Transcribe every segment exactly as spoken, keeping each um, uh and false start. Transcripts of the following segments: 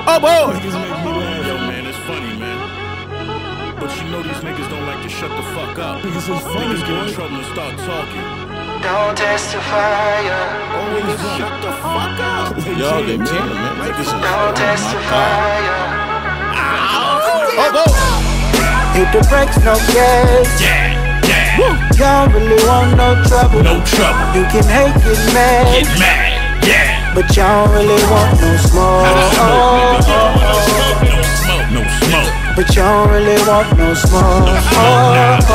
Oh boy! Niggas make me laugh. Yo, man, it's funny, man. But you know these niggas don't like to shut the fuck up. Niggas is funny, niggas get in trouble and start talking. Don't testify, yeah. Oh, niggas shut the fuck up. Y'all get me, man. Like this is, Don't testify, yeah. oh boy! Hit the brakes, no gas. Yeah, yeah. Y'all really want no trouble. No trouble. You can hate, get mad, Get mad. Yeah. but y'all really want no smoke. No smoke. No smoke. No smoke. But y'all really want no smoke. No smoke.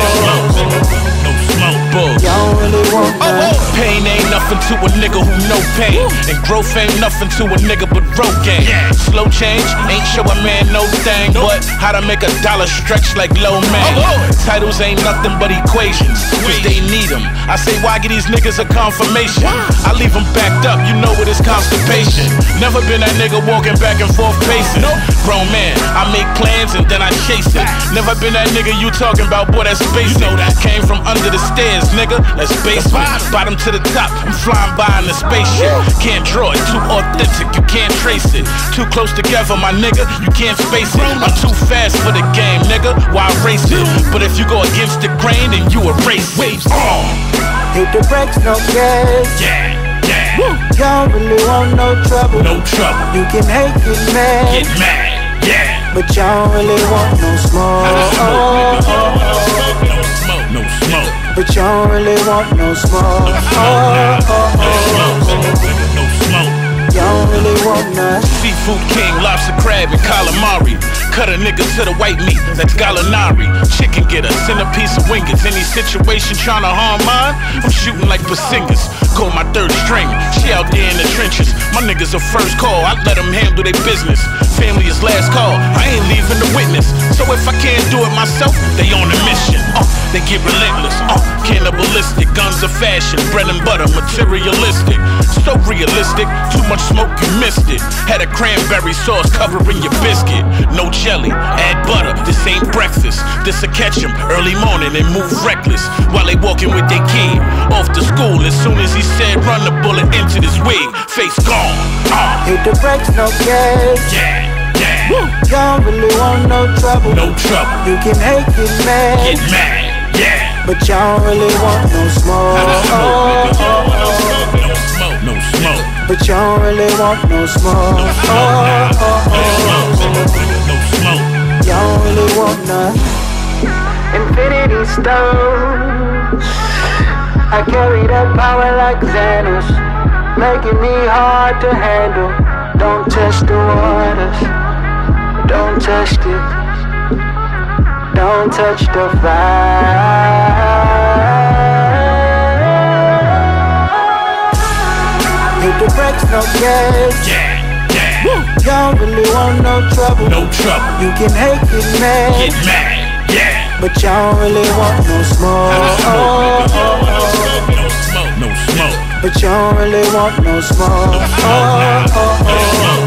No smoke. Bull. Y'all really want none. Pain ain't nothing to a nigga who know pain, and growth ain't nothing to a nigga but road game. Yeah. Slow change ain't show a man no thing, but how to make a dollar stretch like low man. Titles ain't nothing but equations, cause they need them. I say, why get these niggas a confirmation? I leave them backed up, you know it is constipation. Never been that nigga walking back and forth pacing. Grown man, I make plans and then I chase it. Never been that nigga you talking about, boy, that's basic. Came from under the stairs, nigga, that's basement. Bottom to the top, I'm flying by in a spaceship. Can't draw it, too authentic, you can't trace it. Too close together, my nigga, you can't space it. I'm too fast for the game, nigga, why race it? But if you go against the grain, then you erase it. Oh. Hit the brakes, no gas. Yeah, yeah. Y'all really want no trouble. No trouble. You can hate, get mad, Get mad. Yeah. but y'all really want no smoke. No smoke. No smoke. But y'all really want no smoke. No smoke. No smoke. Y'all really want none. Seafood king, lobster, crab, and calamari. Cut a nigga to the white meat, that's galanari. Chicken getter, send a piece of wingers. Any situation tryna harm mine, I'm shooting like Basingas. Call my third string, she out there in the trenches. My niggas are first call, I let them handle their business. Family is last call, I ain't leaving the witness. So if I can't do it myself, they on a mission. Uh, they get relentless, uh, cannibalistic. Guns are fashion, bread and butter, materialistic. So realistic, too much smoke, you missed it. Had a cranberry sauce covering your biscuit. No jelly, add butter, this ain't breakfast. This a catch 'em early morning and move reckless while they walking with their kid off to school. As soon as he said run the bullet into this wig, face gone. Uh. Hit the brakes, no gas. Yeah, yeah. Y'all really want no trouble. No trouble. You can hate, get mad, Get mad. Yeah. but y'all really want no smoke. No smoke. No smoke. But y'all really want no smoke. No smoke. No smoke. Y'all really want none. Infinity stones, I carry that power like Xanos, making me hard to handle. Don't test the waters, don't test it, don't touch the fire. Hit the brakes, no gas. Yeah, yeah. Y'all really want no trouble. No trouble. You can hate, get mad, Get mad. Yeah. but y'all really want no smoke. No smoke. No smoke. But y'all really want no smoke. No smoke.